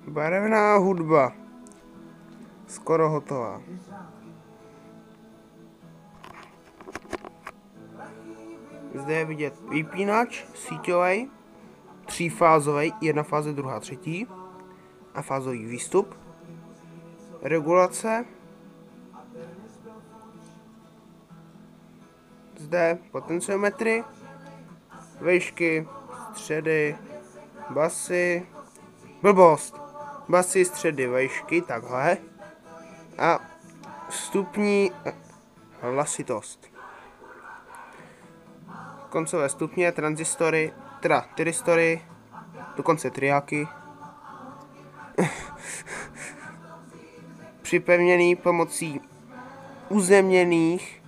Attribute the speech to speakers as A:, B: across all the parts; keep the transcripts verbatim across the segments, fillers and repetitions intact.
A: Barevná hudba. Skoro hotová. Zde je vidět vypínač síťový, třífázový, jedna fáze, druhá, třetí a fázový výstup. Regulace. Zde potenciometry, vejšky, středy, basy, blbost, basy, středy, vejšky, takhle. A stupní hlasitost. Koncové stupně, tranzistory, teda tyristory, dokonce triáky. Připevněný pomocí uzemněných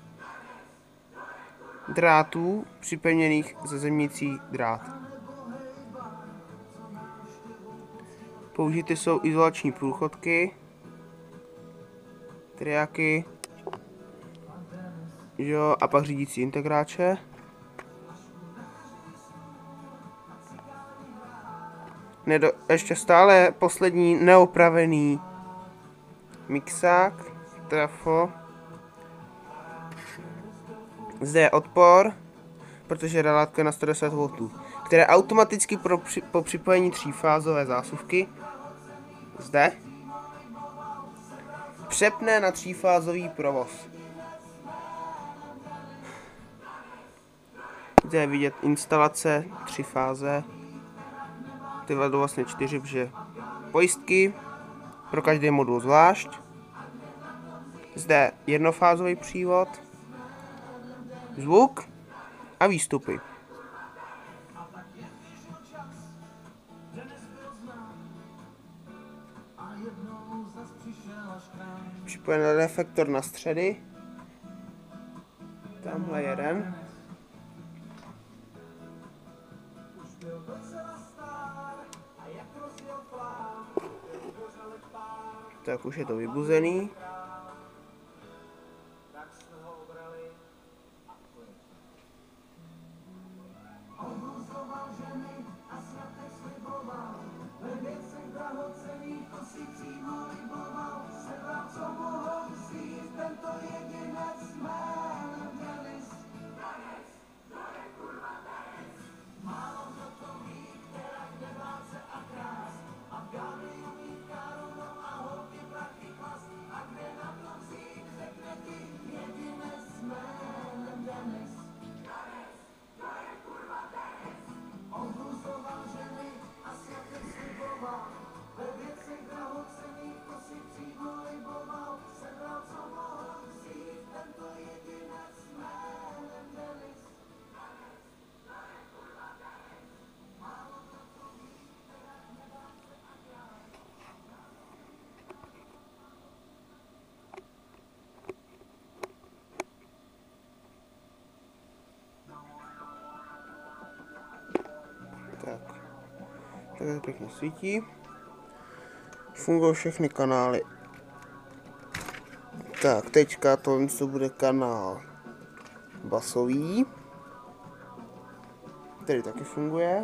A: drátů, připevněných ze zemnicí drát. Použity jsou izolační průchodky, triáky, jo, a pak řídící integráče. Nedo, ještě stále poslední neopravený mixák, trafo. Zde je odpor, protože relátko je na sto deset voltů, které automaticky pro při, po připojení třífázové zásuvky zde přepne na třífázový provoz. Zde je vidět instalace tři fáze. Ty vedou vlastně čtyři, protože pojistky pro každý modul zvlášť. Zde jednofázový přívod, zvuk a výstupy. Připojený reflektor na středy. Tamhle jeden. Tak už je to vybuzený. Tak, takhle pěkně svítí. Fungují všechny kanály. Tak, teďka to bude kanál basový, který taky funguje.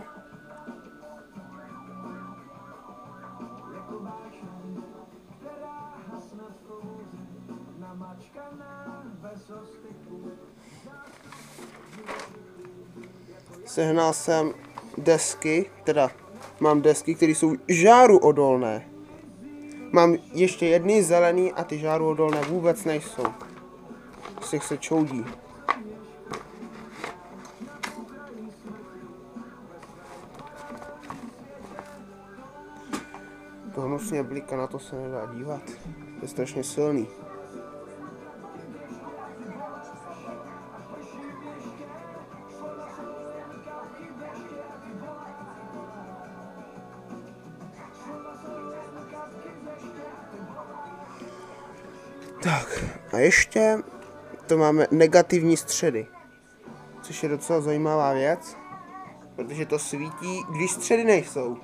A: Sehnal jsem desky, teda mám desky, které jsou žáruodolné. Mám ještě jedny zelený a ty žáruodolné vůbec nejsou. Z těch se čoudí. To hnusně blika, na to se nedá dívat. To je strašně silný. Tak a ještě to máme negativní středy, což je docela zajímavá věc, protože to svítí, když středy nejsou.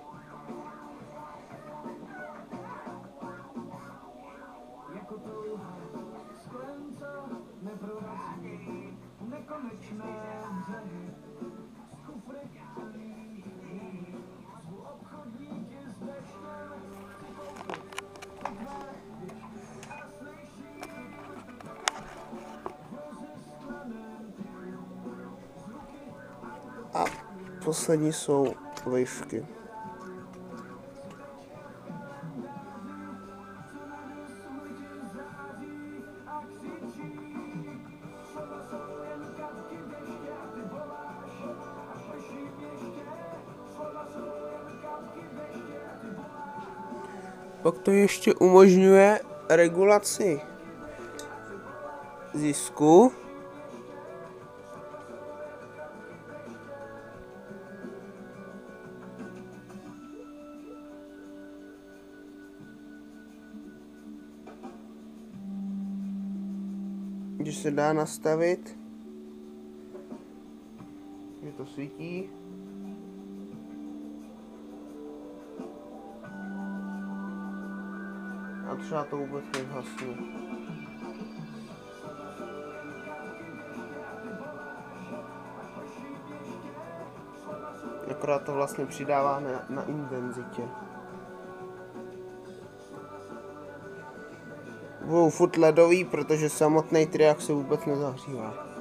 A: Poslední jsou vejšky. Pak to ještě umožňuje regulaci zisku. Když se dá nastavit, že to svítí. A třeba to vůbec nezhasne. Akorát to vlastně přidává na, na intenzitě. Budou furt ledový, protože samotný triák se vůbec nezahřívá.